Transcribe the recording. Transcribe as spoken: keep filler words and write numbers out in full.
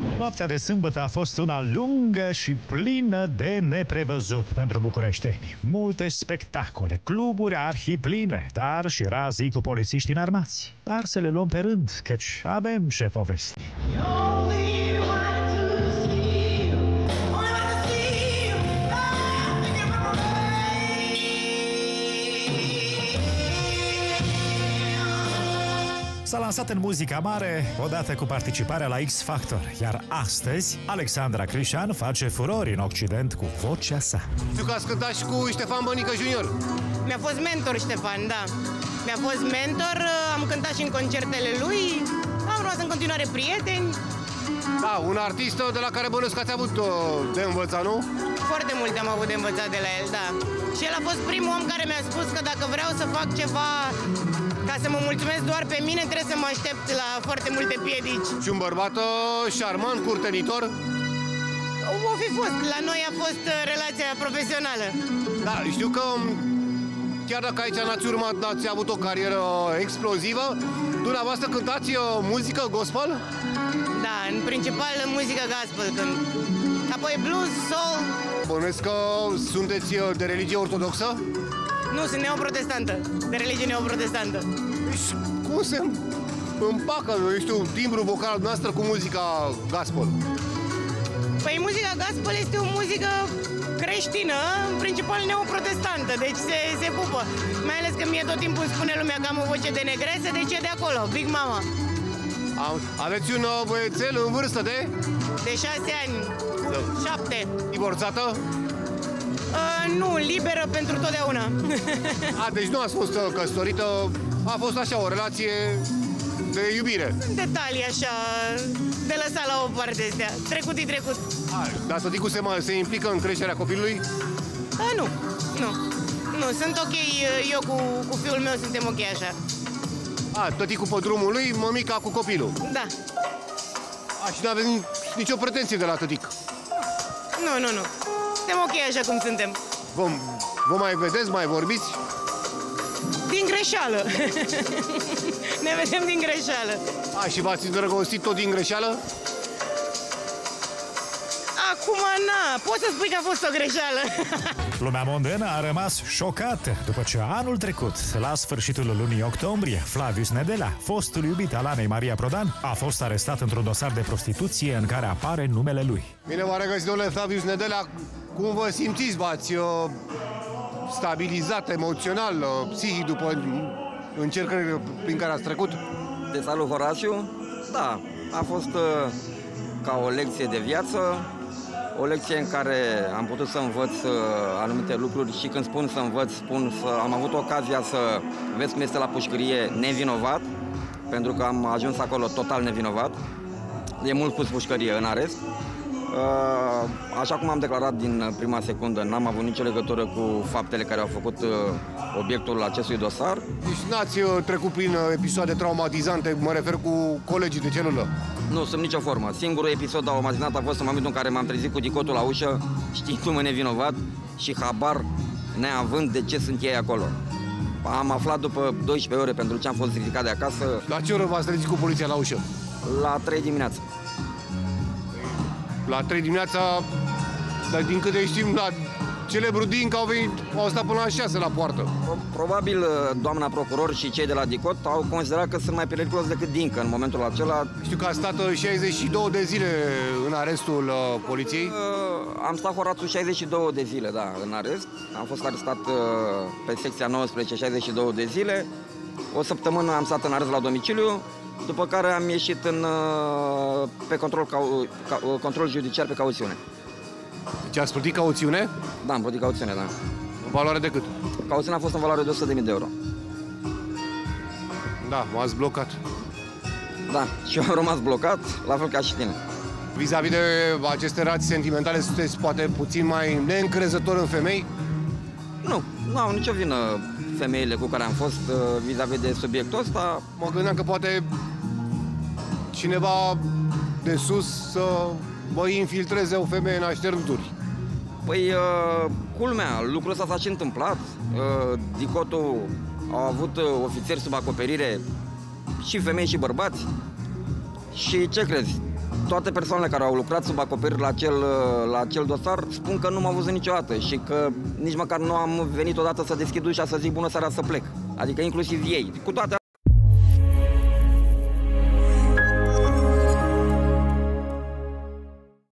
Noaptea de sâmbătă a fost una lungă și plină de neprevăzut pentru bucureșteni. Multe spectacole, cluburi arhipline, dar și razii cu polițiști înarmați. Dar să le luăm pe rând, căci avem ce povesti. S-a lansat în muzica mare odată cu participarea la X Factor, iar astăzi Alexandra Crișan face furori în Occident cu vocea sa. Știu că ați cântat și cu Ștefan Bănică junior. Mi-a fost mentor Ștefan, da. Mi-a fost mentor, am cântat și în concertele lui, am rămas în continuare prieteni. Da, un artist de la care bănuiesc că ați avut de învățat, nu? Foarte multe am avut de învățat de la el, da. Și el a fost primul om care mi-a spus că dacă vreau să fac ceva ca să mă mulțumesc doar pe mine, trebuie să mă aștept la foarte multe piedici. Și un bărbat șarmant, curtenitor? O fi fost. La noi a fost relația profesională. Da, știu că chiar dacă aici n-ați urmat, n-ați avut o carieră explozivă, dumneavoastră cântați muzică gospel? Da, în principal muzică gospel cânt. Apoi blues, soul. Bănuiesc că sunteți de religie ortodoxă? Nu, sunt neoprotestantă, de religie neoprotestantă. Deci, cum se împacă, eu știu, timbrul vocal noastră cu muzica gospel? Păi muzica gospel este o muzică creștină, în principal neoprotestantă, deci se, se pupă. Mai ales că mie tot timpul spune lumea că am o voce de negresă, deci e de acolo, Big Mama. Aveți un băiețel în vârstă de? De șase ani, da. șapte. Divorțată? Uh, nu, liberă pentru totdeauna. A, deci nu ați fost căsătorită, a fost așa o relație de iubire. Sunt detalii așa, de lăsat la o parte astea, trecut-i trecut. A, dar tăticul se, se implică în creșterea copilului? A, nu, nu, nu, sunt ok, eu cu, cu fiul meu suntem ok așa. A, tăticul pe drumul lui, mămica cu copilul. Da. A, și nu aveți nicio pretenție de la tătic? Nu, nu, nu. Suntem ok așa cum suntem. Vă, vă mai vedeți, mai vorbiți? Din greșeală. Ne vedem din greșeală. A, și v-ați îndrăgostit tot din greșeală? Acum, na, poți să spui că a fost o greșeală. Lumea mondenă a rămas șocată după ce anul trecut, la sfârșitul lunii octombrie, Flavius Nedelea, fostul iubit al Anei Maria Prodan, a fost arestat într-un dosar de prostituție în care apare numele lui. Bine v-a regăsit, domnule Flavius Nedelea. Cum vă simțiți? V-ați uh, stabilizat emoțional, uh, psihic după încercările prin care ați trecut? De salut, Horațiu. Da, a fost uh, ca o lecție de viață, o lecție în care am putut să învăț uh, anumite lucruri și când spun să învăț, spun să am avut ocazia să vezi cum este la pușcărie nevinovat, pentru că am ajuns acolo total nevinovat. E mult pus pușcărie în arest. Uh, așa cum am declarat din prima secundă, n-am avut nicio legătură cu faptele care au făcut uh, obiectul acestui dosar. Deci n-ați uh, trecut prin uh, episoade traumatizante, mă refer cu colegii de celulă? Nu, sub nicio formă. Singurul episod traumatizant a fost în momentul în care m-am trezit cu dicotul la ușă, știindu-mă nevinovat și habar neavând de ce sunt ei acolo. Am aflat după douăsprezece ore pentru ce am fost ridicat de acasă. La ce oră v-ați trezit cu poliția la ușă? La trei dimineața. La trei dimineața, dar din câte știm, la celebrul Dincă au venit, au stat până la șase la poartă. Probabil doamna procuror și cei de la DICOT au considerat că sunt mai periculos decât Dincă în momentul acela. Știu că a stat șaizeci și două de zile în arestul uh, poliției. Uh, am stat, Horațiu, șaizeci și două de zile, da, în arest. Am fost arestat uh, pe secția nouăsprezece șaizeci și două de zile. O săptămână am stat în arest la domiciliu, după care am ieșit în, uh, pe control, cau, ca, control judiciar pe cauțiune. Deci ați plătit cauțiune? Da, am plătit cauțiune, da. În valoare de cât? Cauțiunea a fost în valoare de o sută de mii de euro. Da, m-ați blocat. Da, și eu am rămas blocat, la fel ca și tine. Vis-a-vis de aceste relații sentimentale, sunteți poate puțin mai neîncrezător în femei? Nu, nu au nicio vină femeile cu care am fost vis-a-vis de subiectul ăsta. Mă gândeam că poate cineva de sus să vă infiltreze o femeie în așternuturi. Păi, uh, culmea, lucrul ăsta s-a și întâmplat. Uh, Dicotul au avut uh, ofițeri sub acoperire, și femei și bărbați. Și ce crezi? toate persoanele care au lucrat sub acoperiri la acel, la acel dosar spun că nu m-au văzut niciodată și că nici măcar nu am venit odată să deschid ușa să zic bună seara să plec. Adică inclusiv ei. Cu toate